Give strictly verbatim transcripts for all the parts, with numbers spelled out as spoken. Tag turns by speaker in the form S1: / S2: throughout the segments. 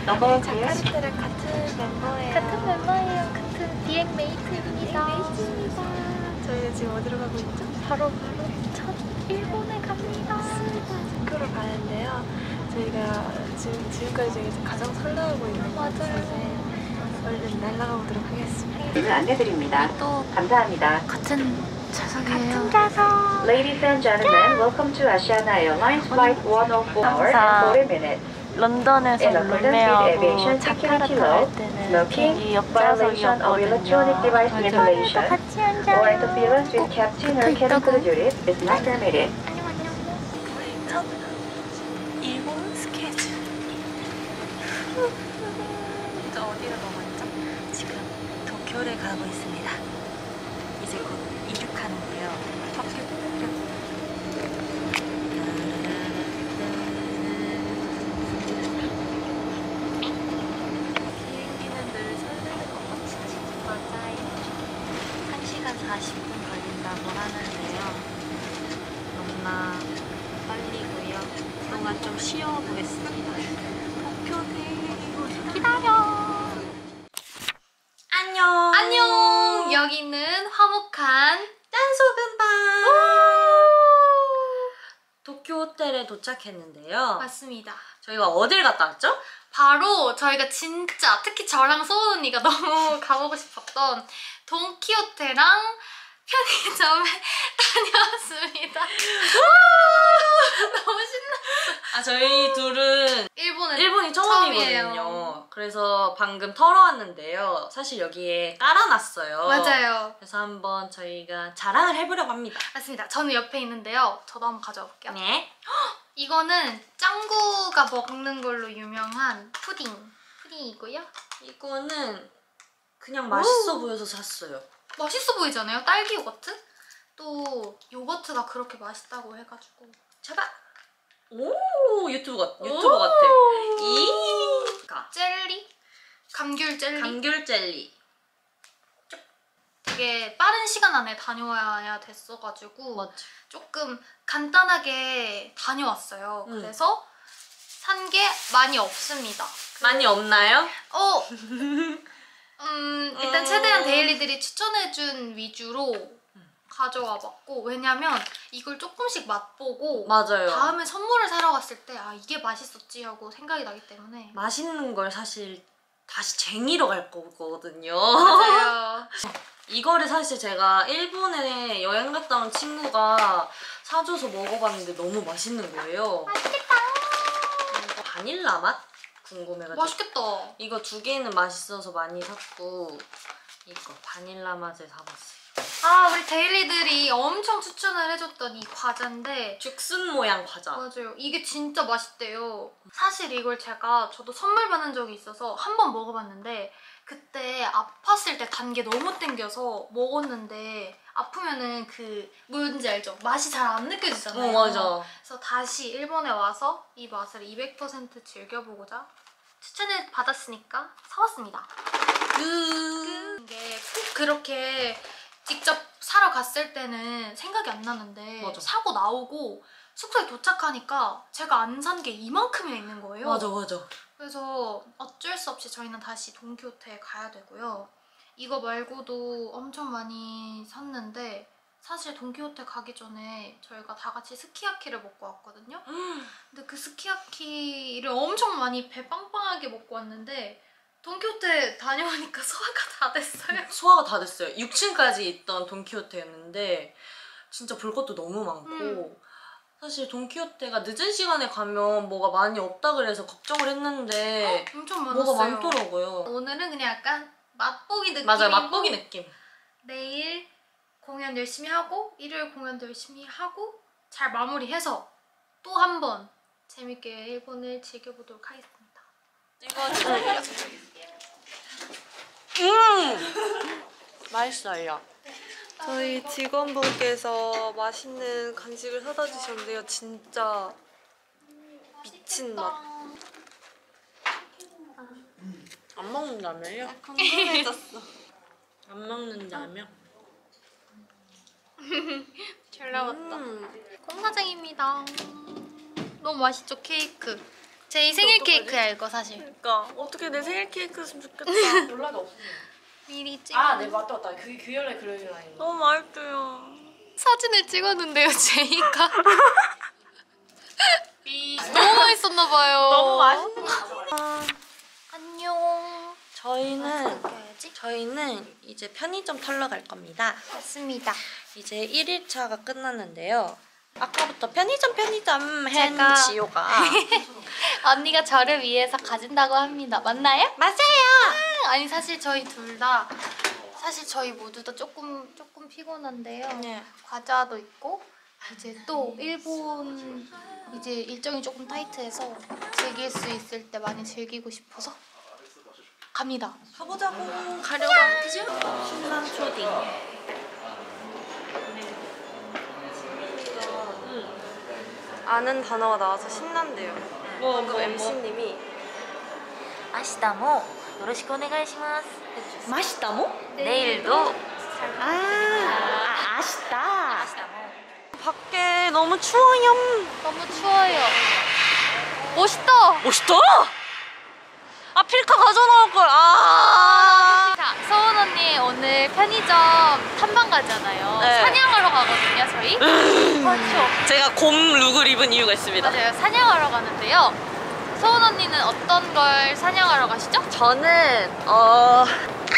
S1: 자카르타랑 같은 멤버예요.
S2: 같은 멤버예요. 같은 비행 메이트입니다.
S1: 메이트입니다. 저희는 지금 어디로 가고 있죠?
S2: 바로 바로 첫 일본에 갑니다.
S1: 도쿄로 가는데요. 저희가 지금 지금까지 중에서 가장 설레하고 있는 곳에 얼른 날아가 보도록 하겠습니다.
S3: 안내드립니다.
S2: 또
S3: 감사합니다.
S2: 같은 좌석이에요.
S1: 같은 좌석.
S3: Ladies and gentlemen, welcome to Asiana Airlines Flight one oh four hours and forty minutes.
S2: 런던에서
S3: In accordance with
S2: 룸메하고
S3: aviation security
S2: 자카르타
S3: law,
S2: 갈 때는
S3: smoking,
S2: 비행기 옆
S3: violation of electronic device
S2: 좌석이었거든요.
S3: manipulation,
S2: 같이 앉아요.
S3: or interference with captain or cabin crew duties is not permitted.
S2: 안녕 안녕.
S1: 첫 일본 스케줄. 저 어디로 넘어왔죠? 지금 도쿄를 가고 있습니다. 이제 곧 이륙하는데요. 비행기는 늘 설레는 것 같이 맞아요. 한 시간 사십 분 걸린다고 하는데요. 너무나 빨리고요. 그동안 좀 쉬어보겠습니다. 도쿄대 기다려. 안녕.
S2: 안녕. 여기는 화목한
S1: 딴소금방 도쿄 호텔에 도착했는데요.
S2: 맞습니다.
S1: 저희가 어딜 갔다 왔죠?
S2: 바로 저희가 진짜 특히 저랑 소은 언니가 너무 가보고 싶었던 돈키호테랑 편의점에 다녀왔습니다. 너무 신났어.
S1: 아 저희 둘은
S2: 일본은
S1: 일본이
S2: 처음이에요.
S1: 처음이거든요. 그래서 방금 털어왔는데요. 사실 여기에 깔아놨어요.
S2: 맞아요.
S1: 그래서 한번 저희가 자랑을 해보려고 합니다.
S2: 맞습니다. 저는 옆에 있는데요. 저도 한번 가져와 볼게요.
S1: 네.
S2: 이거는 짱구가 먹는 걸로 유명한 푸딩. 푸딩이고요.
S1: 이거는 그냥 맛있어 보여서 샀어요.
S2: 맛있어 보이잖아요? 딸기 요거트? 또 요거트가 그렇게 맛있다고 해가지고
S1: 잡아! 오 유튜브 같 유튜버 같아. 이
S2: 젤리? 감귤 젤리?
S1: 감귤 젤리.
S2: 되게 빠른 시간 안에 다녀와야 됐어가지고
S1: 맞지.
S2: 조금 간단하게 다녀왔어요.
S1: 음.
S2: 그래서 산 게 많이 없습니다.
S1: 많이 없나요?
S2: 어! 음, 일단
S1: 음.
S2: 최대한 데일리들이 추천해준 위주로 가져와 봤고, 왜냐면 이걸 조금씩 맛보고
S1: 맞아요.
S2: 다음에 선물을 사러 갔을 때 아 이게 맛있었지 하고 생각이 나기 때문에.
S1: 맛있는 걸 사실 다시 쟁이러 갈 거거든요.
S2: 맞아요.
S1: 이거를 사실 제가 일본에 여행 갔다 온 친구가 사줘서 먹어봤는데 너무 맛있는 거예요.
S2: 맛있겠다.
S1: 이거 바닐라 맛? 궁금해가지고.
S2: 맛있겠다.
S1: 이거 두 개는 맛있어서 많이 샀고 이거 바닐라 맛을 사봤어요.
S2: 아 우리 데일리들이 엄청 추천을 해줬던 이 과자인데
S1: 죽순 모양 과자.
S2: 맞아요. 이게 진짜 맛있대요. 사실 이걸 제가 저도 선물 받은 적이 있어서 한 번 먹어봤는데 그때 아팠을 때 단 게 너무 땡겨서 먹었는데 아프면은 그 뭔지 알죠? 맛이 잘 안 느껴지잖아요.
S1: 어 맞아.
S2: 그래서 다시 일본에 와서 이 맛을 이백 퍼센트 즐겨보고자 추천을 받았으니까 사왔습니다.
S1: 으
S2: 이게 꼭 그렇게 직접 사러 갔을 때는 생각이 안 나는데
S1: 맞아.
S2: 사고 나오고 숙소에 도착하니까 제가 안 산 게 이만큼이나 있는 거예요.
S1: 맞아 맞아.
S2: 그래서 어쩔 수 없이 저희는 다시 돈키호테에 가야 되고요. 이거 말고도 엄청 많이 샀는데 사실 돈키호테 가기 전에 저희가 다 같이 스키야키를 먹고 왔거든요. 근데 그 스키야키를 엄청 많이 배 빵빵하게 먹고 왔는데 돈키호테 다녀오니까 소화가 다 됐어요.
S1: 소화가 다 됐어요. 육 층까지 있던 돈키호테였는데 진짜 볼 것도 너무 많고
S2: 음.
S1: 사실 돈키호테가 늦은 시간에 가면 뭐가 많이 없다 그래서 걱정을 했는데
S2: 어, 엄청 많았어요.
S1: 뭐가 많더라고요.
S2: 오늘은 그냥 약간 맛보기 느낌이고
S1: 맞아요. 맛보기 느낌.
S2: 내일 공연 열심히 하고 일요일 공연도 열심히 하고 잘 마무리해서 또 한 번 재밌게 일본을 즐겨보도록 하겠습니다.
S1: 찍어주세요. 음! 맛있어요.
S4: 저희 직원분께서 맛있는 간식을 사다 주셨는데요. 진짜 미친 맛.
S1: 안 먹는다며요?
S4: 궁금해졌어.
S1: 안 먹는다며?
S2: 잘 나왔다.
S4: 음.
S2: 콩사장입니다. 너무 맛있죠, 케이크. 제 생일 케이크야 이거 사실.
S4: 그러니까 어떻게 내 생일 케이크였으면 좋겠다.
S5: 연락이 없어요.
S2: 미리 찍어.
S5: 아, 네 맞다 맞다. 그 규열의 그려질 라인.
S4: 너무 맛있어요.
S2: 사진을 찍었는데요 제이가. 너무 맛있었나 봐요.
S4: 너무 맛있는
S2: 안녕.
S4: 저희는
S2: 가야지.
S4: 저희는 이제 편의점 털러 갈 겁니다.
S2: 맞습니다.
S4: 이제 일 일차가 끝났는데요. 아까부터 편의점 편의점
S2: 제가-
S4: 한 지효가
S2: 언니가 저를 위해서 가진다고 합니다. 맞나요?
S4: 맞아요.
S2: 아니 사실 저희 둘 다 사실 저희 모두 다 조금 조금 피곤한데요.
S4: 네.
S2: 과자도 있고 이제 또 일본 이제 일정이 조금 타이트해서 즐길 수 있을 때 많이 즐기고 싶어서 갑니다.
S4: 가보자고. 가려고 하는 그죠? 신난 초딩. 아는 단어가 나와서 신난대요. 뭐, 그 엠씨님이
S6: 明日もよろしくお願いします。
S4: 맛있다모?
S6: 내일도
S4: 아, 아쉽다. 밖에 너무 추워요.
S2: 너무 추워요. 멋있다.
S4: 멋있다. 아, 필카 가져나올 걸. 아.
S2: 자, 서은 언니 오늘 편의점 탐방 가잖아요.
S4: 네.
S2: 사냥하러 가거든요, 저희. 그렇죠.
S4: 제가 곰 룩을 입은 이유가 있습니다.
S2: 맞아요. 사냥하러 가는데요. 서은 언니는 어떤 걸 사냥하러 가시죠?
S4: 저는 어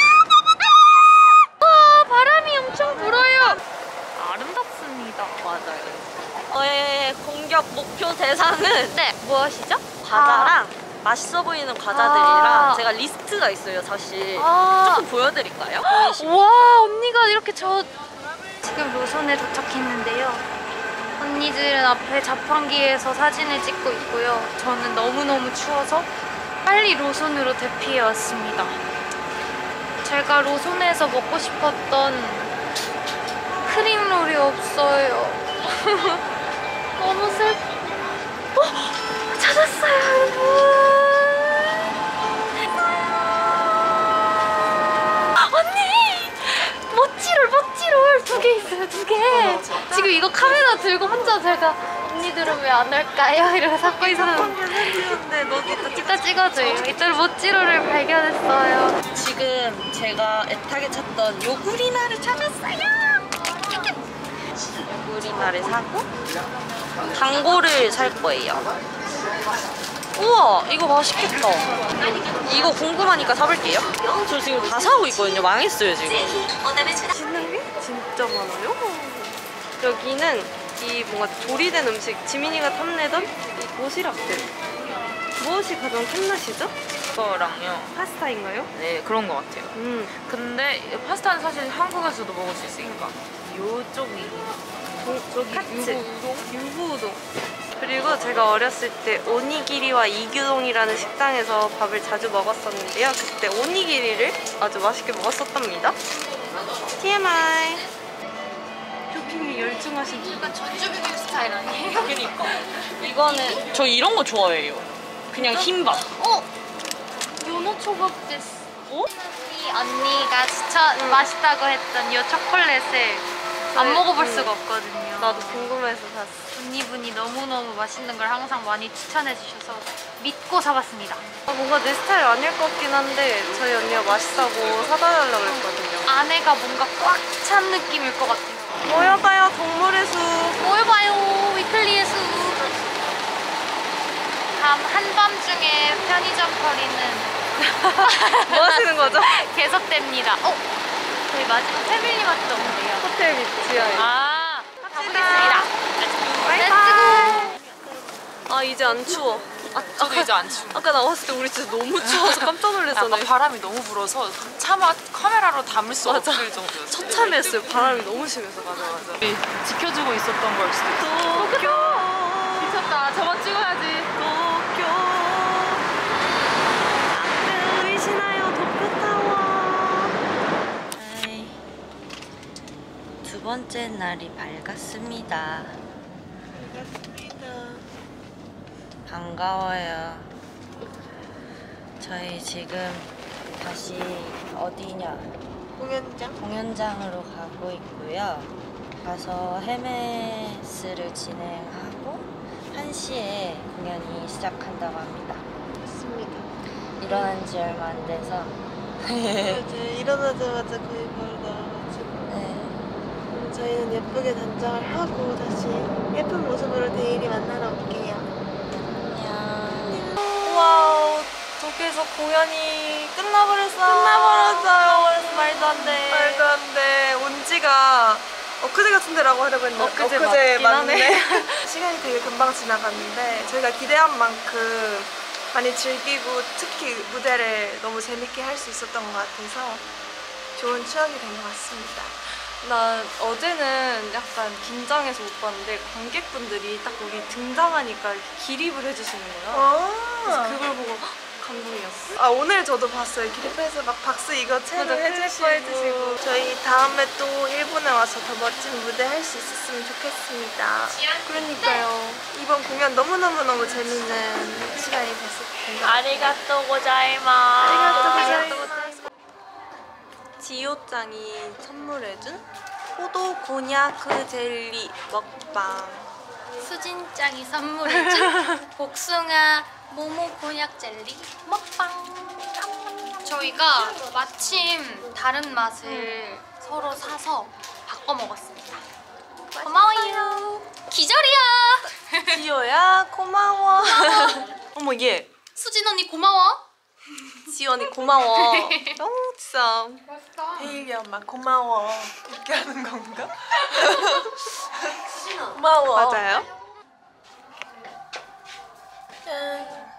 S2: 와, 바람이 엄청 불어요. 아름답습니다.
S4: 맞아요. 저의 공격 목표 대상은
S2: 네, 무엇이죠?
S4: 과자랑 맛있어 보이는 과자들이랑
S2: 아.
S4: 제가 리스트가 있어요, 사실.
S2: 아,
S4: 조금 보여드릴까요?
S2: 와, 언니가 이렇게 저 지금 로손에 도착했는데요. 언니들은 앞에 자판기에서 사진을 찍고 있고요. 저는 너무너무 추워서 빨리 로손으로 대피해 왔습니다. 제가 로손에서 먹고 싶었던 크림롤이 없어요. 너무 슬... 어? 찾았어요, 여러분. 언니! 멋지롤, 멋지롤 두 개 있어요, 두 개. 지금 이거 카메라 들고 혼자 제가 언니들은 왜 안 올까요? 이러고 찾고 있었는데
S4: 너 이따
S2: 이따 찍어줘요. 이따 멋지롤을 발견했어요.
S4: 지금 제가 애타게 찾던 요구리나를 찾았어요. 요구리나를 사고 당고를 살 거예요. 우와, 이거 맛있겠다. 이거 궁금하니까 사볼게요. 저 지금 다 사고 있거든요. 망했어요, 지금. 맛있는 게 진짜 많아요. 여기는 이 뭔가 조리된 음식, 지민이가 탐내던 이 도시락들. 무엇이 가장 탐나시죠?
S5: 이거랑요.
S4: 파스타인가요?
S5: 네 그런 것 같아요.
S4: 음,
S5: 근데 파스타는 사실 한국에서도 먹을 수 있으니까 요쪽이
S4: 저기
S5: 유부 우동?
S4: 유부 우동. 그리고 제가 어렸을 때 오니기리와 이규동이라는 식당에서 밥을 자주 먹었었는데요. 그때 오니기리를 아주 맛있게 먹었었답니다. 티엠아이. 쇼핑에 열중하신
S2: 약간 전주비빔 스타일 아니에요?
S4: 그니까. 이거는 저 이런 거 좋아해요. 그냥 흰밥.
S2: 어? 연어 초밥 됐어.
S4: 어?
S2: 이 언니가 추천 맛있다고 했던 이 초콜릿을 안 먹어볼
S4: 음.
S2: 수가 없거든요.
S4: 나도 궁금해서 샀어.
S2: 언니분이 너무너무 맛있는 걸 항상 많이 추천해 주셔서 믿고 사봤습니다.
S4: 아, 뭔가 내 스타일 아닐 것 같긴 한데 저희 언니가 맛있다고 사다 달라고 했거든요.
S2: 안에가 뭔가 꽉 찬 느낌일 것 같아요.
S4: 모여봐요, 동물의 숲.
S2: 뭘 봐요, 위클리의 수. 밤 한밤중에 편의점 거리는
S4: 뭐 하시는 거죠?
S2: 계속됩니다. 어? 저희 마지막 패밀리마트 온대요.
S4: 호텔 위치하에.
S2: 아,
S4: 갑시다.
S2: 가보겠습니다. 렛츠고!
S4: 아, 이제 안 추워. 아,
S5: 저도 이제 안 추워.
S4: 아까 나왔을 때 우리 진짜 너무 추워서 깜짝 놀랐잖아요.
S5: 약간 바람이 너무 불어서 차마 카메라로 담을 수
S4: 맞아.
S5: 없을 정도였어요.
S4: 처참했어요. 바람이 너무 심해서. 맞아, 맞아.
S5: 우리 지켜주고 있었던 걸 수도 있어.
S4: 도쿄.
S5: 미쳤다. 저만 찍어야지.
S4: 도쿄. 안 보이시나요? 도쿄타워. 두 번째 날이 밝았습니다. 반가워요. 저희 지금 다시 어디냐?
S5: 공연장?
S4: 공연장으로 가고 있고요. 가서 헤메스를 진행하고 한 시에 공연이 시작한다고 합니다.
S1: 맞습니다.
S4: 일어난 지 얼마 안 돼서
S1: 이제 일어나자마자 거의 바로 나와가지고
S4: 네.
S1: 저희는 예쁘게 단장을 하고 다시 예쁜 모습으로 내일이 만나러 올게요.
S4: 안녕. 와우, 도쿄에서 공연이 끝나버렸어.
S1: 끝나버렸어요.
S4: 말도 안 돼.
S1: 말도 안 돼. 온 지가 엊그제 같은데라고 하려고 했는데
S4: 엊그제 맞긴 하네.
S1: 시간이 되게 금방 지나갔는데 저희가 기대한 만큼 많이 즐기고 특히 무대를 너무 재밌게 할 수 있었던 것 같아서 좋은 추억이 된 것 같습니다.
S5: 난 어제는 약간 긴장해서 못 봤는데 관객분들이 딱 여기 등장하니까 이렇게 기립을 해주시는 거야. 그래서
S1: 아,
S5: 그걸 보고 헉, 감동이었어.
S1: 아 오늘 저도 봤어요. 기립해서 막 박수 이거 채로
S5: 맞아,
S1: 해주시고.
S5: 클래퍼 해주시고.
S1: 저희 다음에 또 일본에 와서 더 멋진 무대 할 수 있었으면 좋겠습니다. 그러니까요. 이번 공연 너무너무너무 재밌는 시간이 됐었던 것 같아요.
S4: 아리가또 고자이마스.
S1: 아리가또 고자이마스.
S5: 지호짱이 선물해준 포도 곤야크 젤리 먹방.
S2: 수진짱이 선물해준 복숭아 모모 곤약 젤리 먹방. 저희가 마침 다른 맛을 서로 사서 바꿔 먹었습니다. 고마워요. 기절이야.
S5: 지호야 고마워. 어머 얘
S2: 수진 언니 고마워.
S5: 지호 언니 고마워. 너무 진짜.
S2: 맛있다.
S1: 데일리 엄마 고마워. 이렇게 하는 건가? 고마워.
S5: 맞아요?
S1: 짠.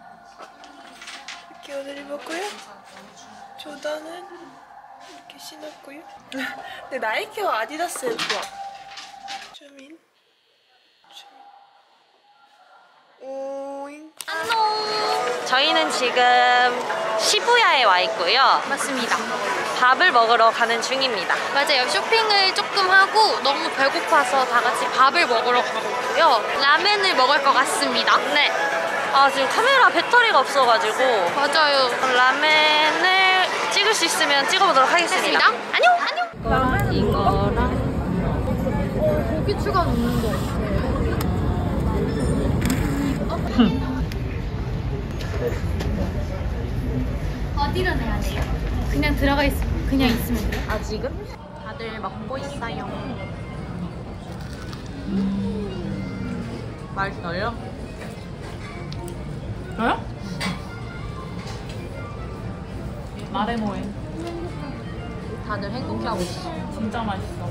S1: 이렇게 오늘 입었고요. 조단은 이렇게 신었고요. 근데 나이키와 아디다스의 조합. 줌인. 줌인. 오잉.
S4: 저희는 지금 시부야에 와 있고요.
S2: 맞습니다.
S4: 밥을 먹으러 가는 중입니다.
S2: 맞아요. 쇼핑을 조금 하고 너무 배고파서 다 같이 밥을 먹으러 가고 있고요. 라멘을 먹을 것 같습니다.
S4: 네. 아, 지금 카메라 배터리가 없어가지고
S2: 맞아요.
S4: 라멘을 찍을 수 있으면 찍어보도록 하겠습니다.
S2: 됐습니다. 안녕! 안녕!
S4: 이거랑 이거랑
S2: 고기 추가 넣는 거 어디로 내야 돼요? 그냥 들어가 있, 그냥 있으면 돼요?
S4: 아직은 다들 먹고 있어요.
S5: 맛있어요?
S7: 저요? 말해 뭐해.
S4: 다들 행복해하고 있어.
S7: 진짜 맛있어.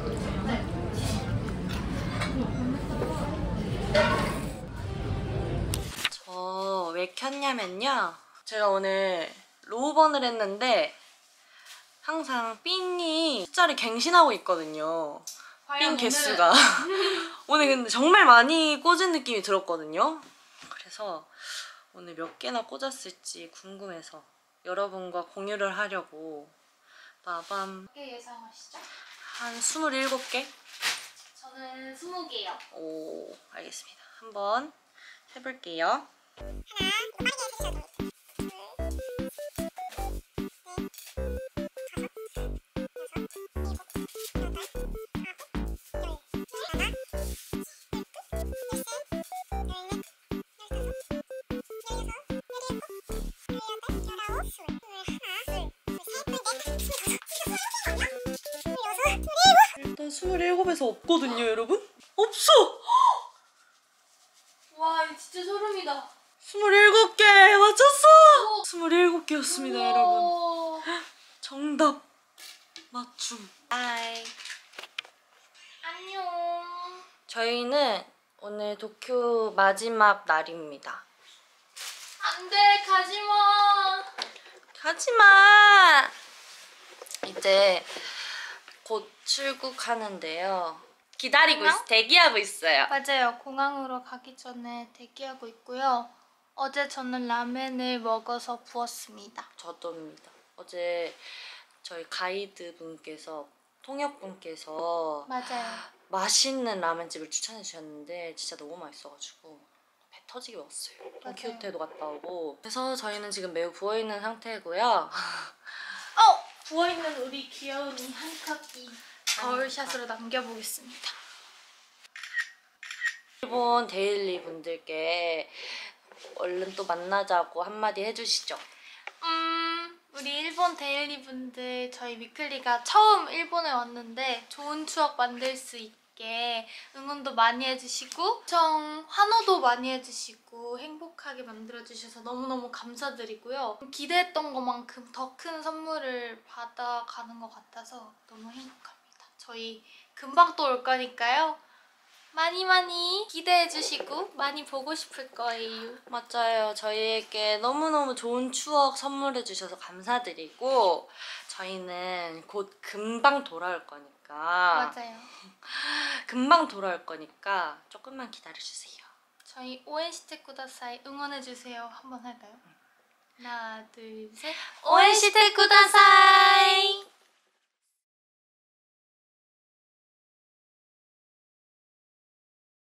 S4: 저 왜 켰냐면요. 제가 오늘 로우번을 했는데 항상 핀이 숫자를 갱신하고 있거든요. 핀 개수가. 오늘 근데 정말 많이 꽂은 느낌이 들었거든요. 그래서 오늘 몇 개나 꽂았을지 궁금해서 여러분과 공유를 하려고 나밤
S2: 몇 개 예상하시죠?
S4: 한 스물일곱 개?
S2: 저는 스무 개요.
S4: 오, 알겠습니다. 한번 해볼게요. 일단 스물일곱에서 없거든요, 여러분? 없어!
S2: 와, 이거 진짜 소름이다.
S4: 스물일곱 개 맞췄어! 스물일곱 개였습니다, 여러분.
S2: 우와.
S4: 정답 맞춤. 하이.
S2: 안녕.
S4: 저희는 오늘 도쿄 마지막 날입니다.
S2: 안 돼, 가지마.
S4: 가지마! 이제 곧 출국하는데요. 기다리고 있, 대기하고 있어요.
S2: 맞아요. 공항으로 가기 전에 대기하고 있고요. 어제 저는 라멘을 먹어서 부었습니다.
S4: 저도입니다. 어제 저희 가이드 분께서 통역 분께서
S2: 맞아요.
S4: 맛있는 라멘집을 추천해 주셨는데 진짜 너무 맛있어가지고 배 터지게 먹었어요. 돈키호테도 갔다 오고. 그래서 저희는 지금 매우 부어있는 상태고요.
S2: 어! 부어있는 우리 귀여운이 한 컵이 거울샷으로 남겨보겠습니다.
S4: 일본 데일리 분들께 얼른 또 만나자고 한마디 해주시죠.
S2: 음, 우리 일본 데일리 분들, 저희 위클리가 처음 일본에 왔는데 좋은 추억 만들 수 있게 응원도 많이 해주시고 엄청 환호도 많이 해주시고 행복하게 만들어주셔서 너무너무 감사드리고요. 기대했던 것만큼 더 큰 선물을 받아가는 것 같아서 너무 행복합니다. 저희 금방 또 올 거니까요. 많이 많이 기대해주시고 많이 보고 싶을 거예요.
S4: 맞아요. 저희에게 너무너무 좋은 추억 선물해주셔서 감사드리고 저희는 곧 금방 돌아올 거니까
S2: 맞아요.
S4: 금방 돌아올 거니까 조금만 기다려주세요.
S2: 저희 오엔시테 쿠다사이 응원해주세요. 한번 할까요? 하나, 둘, 셋. 오엔시테 쿠다사이!